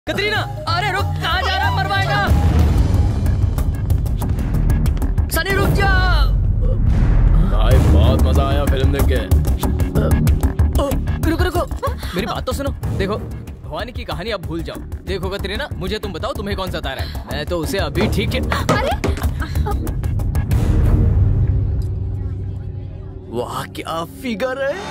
कतरीना, अरे रुक, कहाँ जा रहा है? मरवाएगा। सनी रुक जा। भाई बहुत मजा आया फिल्म देख के। रुको रुको, मेरी बात तो सुनो। देखो भवानी की कहानी अब भूल जाओ। देखो कतरीना, मुझे तुम बताओ तुम्हें कौन सता रहा है? मैं तो उसे अभी ठीक है। वाह क्या फिगर है।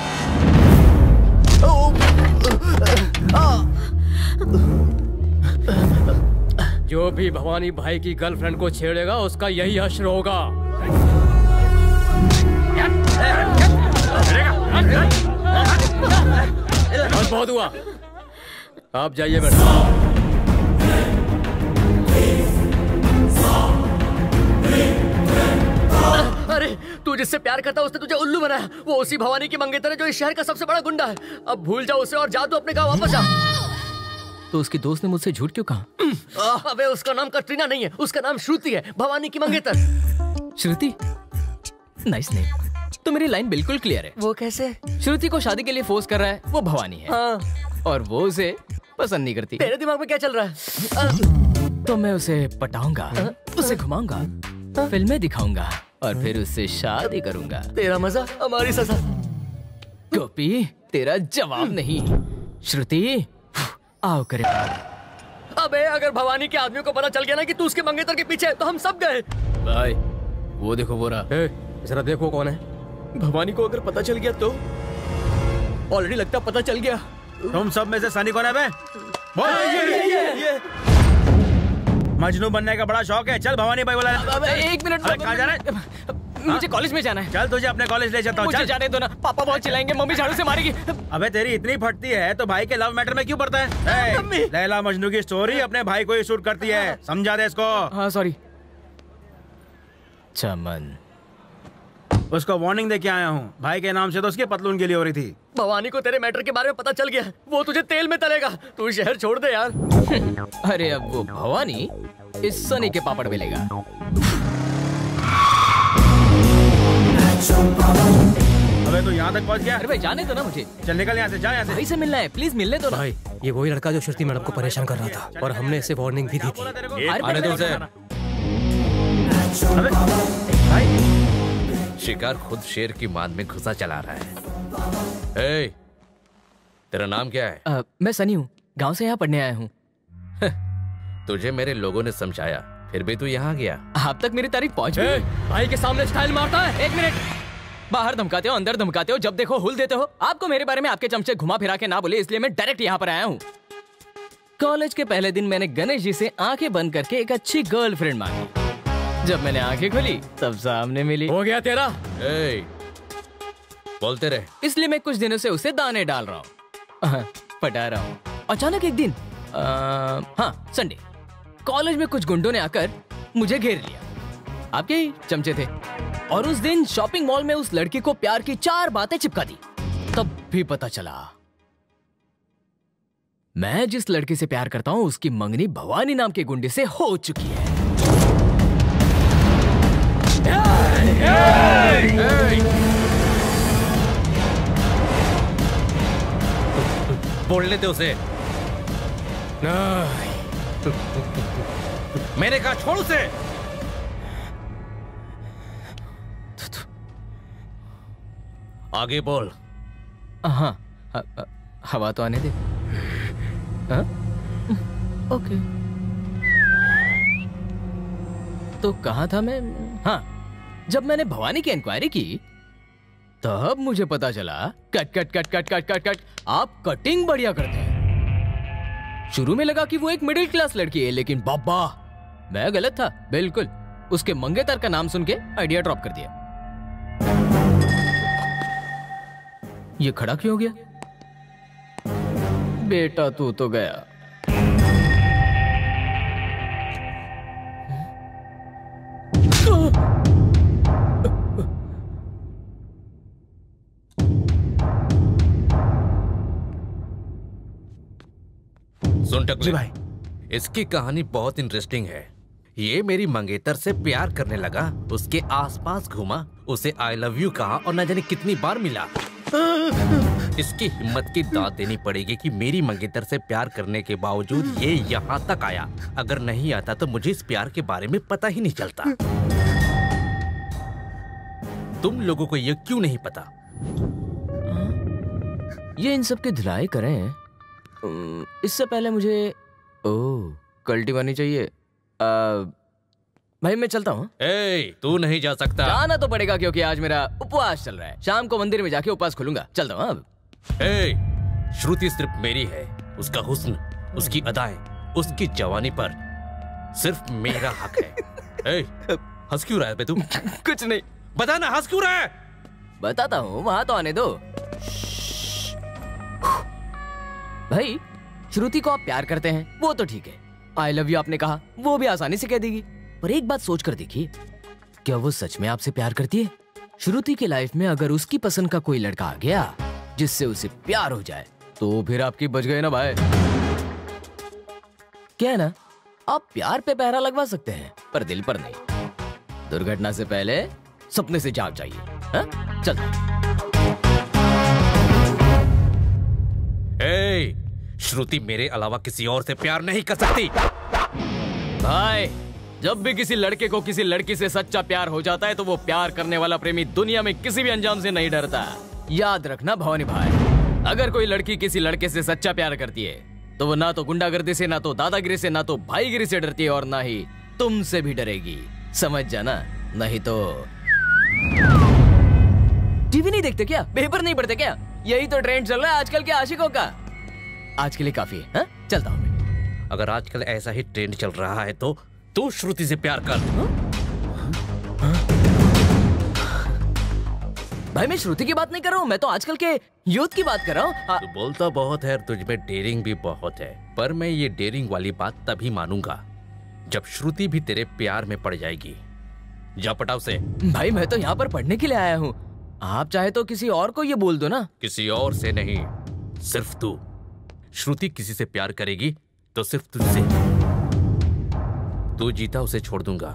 जो भी भवानी भाई की गर्लफ्रेंड को छेड़ेगा उसका यही हश्र होगा। बस बहुत हुआ, आप जाइए बेटा। अरे तू जिससे प्यार करता उसने तुझे उल्लू बनाया। वो उसी भवानी की मंगेतर है जो इस शहर का सबसे बड़ा गुंडा है। अब भूल जाओ उसे और जा तू अपने गांव वापस जा। तो उसके दोस्त ने मुझसे झूठ क्यों कहा? अबे उसका नाम कटरीना नहीं है, उसका नाम श्रुति है, भवानी की मंगेतर। श्रुति? Nice name. तो मेरी लाइन बिल्कुल क्लियर है। वो कैसे? श्रुति को शादी के लिए फोर्स कर रहा है वो भवानी है। हाँ। और वो उसे पसंद नहीं करती। तेरे दिमाग में क्या चल रहा है? तो मैं उसे पटाऊंगा, उसे घुमाऊंगा, फिल्में दिखाऊंगा और फिर उससे शादी करूंगा। तेरा मजा हमारी सजा। गोपी तेरा जवाब नहीं। श्रुति आओ करे। अबे अगर भवानी के आदमियों को पता चल गया ना कि तू उसके मंगेतर के पीछे है तो हम सब गए। भाई वो देखो वो रहा। जरा देखो कौन है। भवानी को अगर पता चल गया तो? ऑलरेडी लगता पता चल गया। तुम सब में से सनी कौन है बे? ये। मजनू बनने का बड़ा शौक है। चल भवानी भाई बोला। एक मिनट। कहाँ जाना है? मुझे कॉलेज में जाना है। चल तुझे अपने कॉलेज ले जाता हूँ। मुझे जाने दो ना, पापा बहुत चिल्लाएंगे, मम्मी झाड़ू से मारेगी। अबे तेरी इतनी फटती है तो भाई के लव मैटर में क्यों पड़ता है? लैला मजनू की स्टोरी अपने भाई को ही शूट करती है, समझा दे इसको। हाँ सॉरी। चमन, उसको वार्निंग दे के आया हूँ। भाई के नाम से तो उसकी पतलून गिली हो रही थी। भवानी को तेरे मैटर के बारे में पता चल गया, वो तुझे तेल में तलेगा। तू शहर छोड़ दे यार। अरे अब वो भवानी इस सनी के पापड़ मिलेगा। अबे तू यहाँ तक पहुँच गया? अरे भाई जाने दो ना मुझे। चल निकल यहाँ से, जा यहाँ से। भाई से मिलना है, प्लीज मिलने दो ना। भाई ये वही लड़का जो श्रुति मैडम को परेशान कर रहा था और हमने इसे वार्निंग भी दी थी। आने दो उसे। शिकार खुद शेर की मान में घुसा चला रहा है। ए, तेरा नाम क्या है? मैं सनी हूँ, गांव से यहाँ पढ़ने आया हूँ। तुझे मेरे लोगों ने समझाया फिर भी तू यहाँ गया। आप तक मेरी तारीफ पहुँच गई। भाई के सामने स्टाइल मारता है। एक मिनट। बाहर धमकाते हो, अंदर धमकाते हो, जब देखो हुल देते हो। आपको मेरे बारे में आपके चमचे घुमा फिरा के ना बोले, इसलिए मैं डायरेक्ट यहाँ पर आया हूँ। कॉलेज के पहले दिन मैंने गणेश जी से आंखें बंद करके एक अच्छी गर्लफ्रेंड मांगी। जब मैंने आंखें खोली तब सामने मिली। हो गया तेरा। बोलते रहे। इसलिए मैं कुछ दिनों से उसे दाने डाल रहा हूँ, पटा रहा हूँ। अचानक एक दिन हाँ संडे, कॉलेज में कुछ गुंडों ने आकर मुझे घेर लिया। आपके ही चमचे थे। और उस दिन शॉपिंग मॉल में उस लड़की को प्यार की 4 बातें चिपका दी। तब भी पता चला मैं जिस लड़की से प्यार करता हूँ उसकी मंगनी भवानी नाम के गुंडे से हो चुकी है। बोल लेते उसे। मैंने कहा छोड़ उसे। आगे बोल। हाँ, हवा तो आने दे। हाँ? ओके। तो कहाँ था मैं? हाँ, जब मैंने भवानी की इंक्वायरी की तब मुझे पता चला cut cut cut cut cut cut cut आप कटिंग बढ़िया करते हैं। शुरू में लगा कि वो एक मिडिल क्लास लड़की है, लेकिन बाबा मैं गलत था बिल्कुल। उसके मंगेतर का नाम सुन के आइडिया ड्रॉप कर दिया। ये खड़ा क्यों हो गया? बेटा तू तो गया। सुन टकले भाई, इसकी कहानी बहुत इंटरेस्टिंग है। ये मेरी मंगेतर से प्यार करने लगा, उसके आसपास घूमा, उसे आई लव यू कहा और न जाने कितनी बार मिला। इसकी हिम्मत की दाद देनी पड़ेगी कि मेरी मंगेतर से प्यार करने के बावजूद ये यहाँ तक आया। अगर नहीं आता तो मुझे इस प्यार के बारे में पता ही नहीं चलता। तुम लोगों को ये क्यों नहीं पता? ये इन सब के धुलाई करें। इससे पहले मुझे कल्टी बनी चाहिए। भाई मैं चलता हूँ। तू नहीं जा सकता। जाना तो पड़ेगा क्योंकि आज मेरा उपवास चल रहा है। शाम को मंदिर में जाके उपवास खोलूंगा। चलता हूँ अब। श्रुति सिर्फ मेरी है। उसका हुस्न, उसकी अदाएं, उसकी जवानी पर सिर्फ मेरा हक है। हंस क्यों रहा है बे तू? कुछ नहीं। बता ना, हंस क्यों रहा है? बताता हूँ, वहां तो आने दो। भाई श्रुति को आप प्यार करते हैं वो तो ठीक है। आई लव यू आपने कहा वो भी आसानी से कह देगी। पर एक बात सोच कर देखिए, क्या वो सच में आपसे प्यार करती है? श्रुति की लाइफ में अगर उसकी पसंद का कोई लड़का आ गया जिससे उसे प्यार हो जाए तो फिर आपकी बच गए ना भाई। क्या है ना, आप प्यार पे पहरा लगवा सकते हैं पर दिल पर नहीं। दुर्घटना से पहले सपने से जाग जाइए। हाँ? चल। श्रुति मेरे अलावा किसी और से प्यार नहीं कर सकती। भाई जब भी किसी लड़के को किसी लड़की से सच्चा प्यार हो जाता है तो वो प्यार करने वाला प्रेमी दुनिया में किसी भी अंजाम से नहीं डरता। याद रखना भवानी भाई, अगर कोई लड़की किसी लड़के से सच्चा प्यार करती है तो वो ना तो गुंडागर्दी से, ना तो दादागिरी से, ना तो भाईगिरी से डरती है और ना ही तुमसे भी डरेगी। समझ जाना, नहीं तो। टीवी नहीं देखते क्या? पेपर नहीं पढ़ते क्या? यही तो ट्रेंड चल रहा है आजकल के आशिकों का। आज के लिए काफी है। हाँ? चलता हूँ मैं। अगर आजकल ऐसा ही ट्रेंड चल रहा है तो तू श्रुति से प्यार कर। भाई मैं श्रुति की बात नहीं कर रहा हूँ, मैं तो आजकल के यूथ की बात कर रहा हूँ। तू बोलता बहुत है और तुझमें डेयरिंग भी बहुत है, पर मैं ये डेयरिंग वाली बात तभी मानूंगा जब श्रुति भी तेरे प्यार में पड़ जाएगी। जा पटाव से। भाई मैं तो यहाँ पर पढ़ने के लिए आया हूँ, आप चाहे तो किसी और को ये बोल दो ना। किसी और से नहीं, सिर्फ तू। श्रुति किसी से प्यार करेगी तो सिर्फ तुझसे। तू जीता उसे छोड़ दूंगा,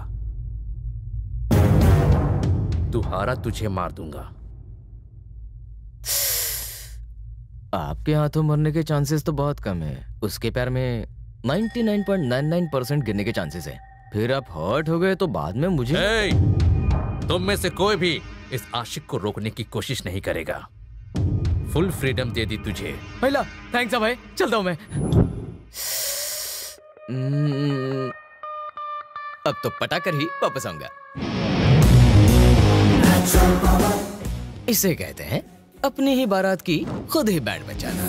तू हारा तुझे मार दूंगा। आपके हाथों मरने के चांसेस तो बहुत कम है, उसके प्यार में 99.99% गिरने के चांसेस है। फिर आप हर्ट हो गए तो बाद में मुझे तुम में से कोई भी इस आशिक को रोकने की कोशिश नहीं करेगा। फुल फ्रीडम दे दी तुझे। पहला थैंक्स भाई, चलता हूं मैं। अब तो पटा कर ही वापस आऊंगा। इसे कहते हैं अपनी ही बारात की खुद ही बैंड बजाना।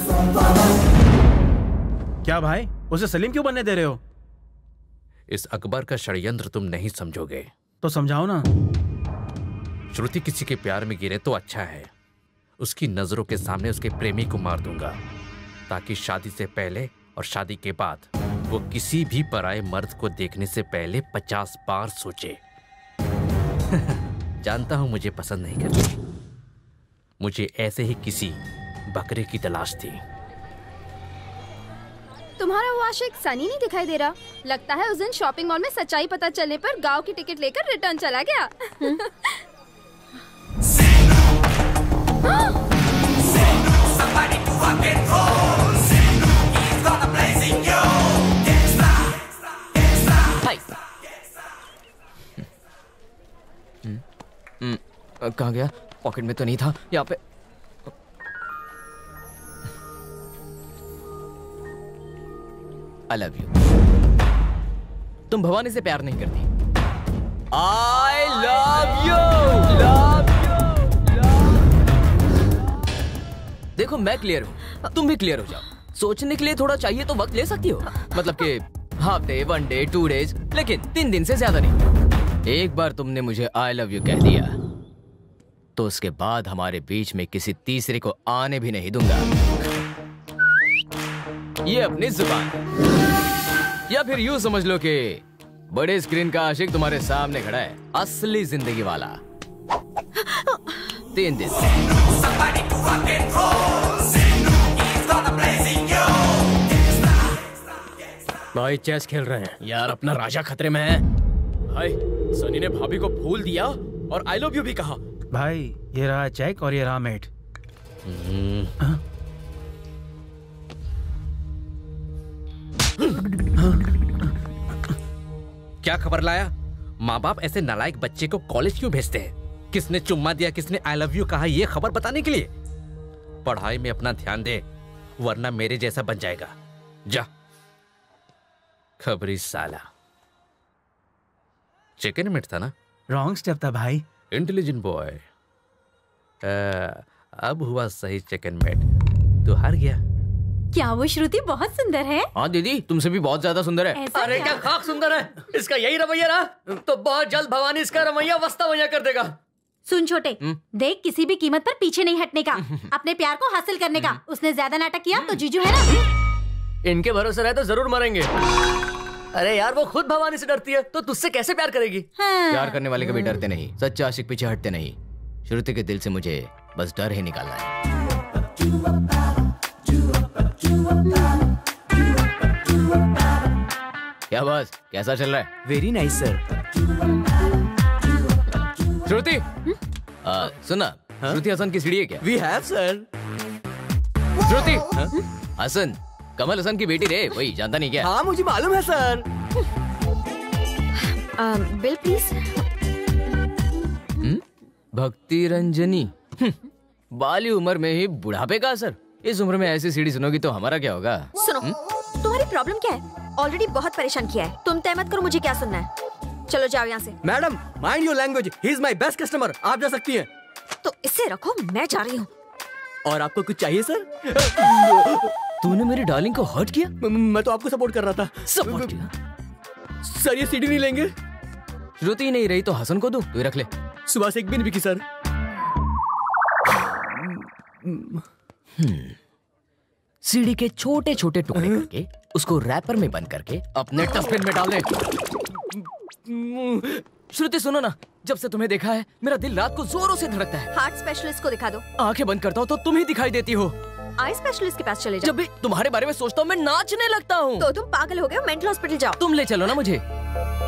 क्या भाई, उसे सलीम क्यों बनने दे रहे हो? इस अकबर का षड्यंत्र तुम नहीं समझोगे तो समझाओ ना। श्रुति किसी के प्यार में गिरे तो अच्छा है, उसकी नजरों के सामने उसके प्रेमी को मार दूंगा ताकि शादी से पहले और शादी के बाद वो किसी भी पराये मर्द को देखने से पहले 50 बार सोचे। जानता हूं मुझे पसंद नहीं करती, मुझे ऐसे ही किसी बकरे की तलाश थी। तुम्हारा वो आशिक सनी नहीं दिखाई दे रहा। लगता है उस दिन शॉपिंग मॉल में सच्चाई पता चलने पर गांव की टिकट लेकर रिटर्न चला गया। कहाँ गया? पॉकेट में तो नहीं था। यहाँ पे आई लव यू। तुम भवानी से प्यार नहीं करती। I love you. देखो मैं क्लियर हूँ, तुम भी क्लियर हो जाओ। सोचने के लिए थोड़ा चाहिए तो वक्त ले सकती हो, मतलब कि हाफ डे, 1 डे, 2 डेज, लेकिन 3 दिन से ज्यादा नहीं। एक बार तुमने मुझे आई लव यू कह दिया तो उसके बाद हमारे बीच में किसी तीसरे को आने भी नहीं दूंगा। ये अपनी जुबान, या फिर यूं समझ लो कि बड़े स्क्रीन का आशिक तुम्हारे सामने खड़ा है, असली जिंदगी वाला। 3 दिन। भाई चेस खेल रहे हैं यार, अपना राजा खतरे में है। भाई सनी ने भाभी को फूल दिया और आई लव यू भी कहा। भाई ये रहा चेक और ये रहा मेट। क्या खबर लाया? माँ बाप ऐसे नालायक बच्चे को कॉलेज क्यों भेजते हैं? किसने चुम्मा दिया, किसने आई लव यू कहा, ये खबर बताने के लिए? पढ़ाई में अपना ध्यान दे, वरना मेरे जैसा बन जाएगा। जा। खबरी साला। चिकन मीट था ना? रॉन्ग स्टेप था भाई। Intelligent boy. अब हुआ सही चिकन मीट। तू हार गया। क्या वो श्रुति बहुत सुंदर है? हाँ दीदी, तुमसे भी बहुत ज्यादा सुंदर है। ऐसा अरे क्या खाक सुंदर है। इसका यही रवैया रहा तो बहुत जल्द भवानी इसका रवैया वस्ता कर देगा। सुन छोटे, देख किसी भी कीमत पर पीछे नहीं हटने का, अपने प्यार को हासिल करने का। उसने ज्यादा नाटक किया तो जीजू है ना। इनके भरोसे रहे तो जरूर मरेंगे। अरे यार वो खुद भवानी से डरती है तो तुझसे कैसे प्यार करेगी? हाँ। प्यार करने वाले कभी डरते नहीं, सच्चे आशिक पीछे हटते नहीं। श्रुति के दिल से मुझे बस डर ही निकालना है। क्या बॉस, कैसा चल रहा है? Very nice sir. श्रुति सुना, श्रुति हसन की सीढ़ी है क्या? We have sir. Shruti Haasan, Kamal Haasan की बेटी रे, वही जानता नहीं क्या? हाँ मुझे मालूम है सर। Bill please. भक्ति रंजनी, बाली उम्र में ही बुढ़ापे का असर। इस उम्र में ऐसी सीढ़ी सुनोगी तो हमारा क्या होगा? सुनो, तुम्हारी प्रॉब्लम क्या है? ऑलरेडी बहुत परेशान किया है, तुम तय मत करो मुझे क्या सुनना है। चलो जाओ यहाँ से। Madam mind your language, he is my best customer. आप जा सकती हैं। तो इसे रखो, मैं जा रही हूँ। और आपको कुछ चाहिए सर? तूने मेरी डार्लिंग को हर्ट किया? मैं तो आपको सपोर्ट कर रहा था। सपोर्ट किया? सर ये सीढ़ी नहीं लेंगे? श्रुति नहीं रही तो हसन को दूं, तू ही रख ले। सुबह से एक भी नहीं बिकी सर। सीढ़ी के छोटे छोटे टुकड़े करके उसको रैपर में बंद करके अपने डस्टबिन में डाल दे। श्रुति सुनो ना, जब से तुम्हें देखा है मेरा दिल रात को जोरों से धड़कता है। हार्ट स्पेशलिस्ट को दिखा दो। आंखें बंद करता हूँ तो तुम ही दिखाई देती हो। आई स्पेशलिस्ट के पास चले जाओ। जब भी तुम्हारे बारे में सोचता हूँ मैं नाचने लगता हूँ। तो तुम पागल हो गए हो, मेंटल हॉस्पिटल जाओ। तुम ले चलो ना मुझे।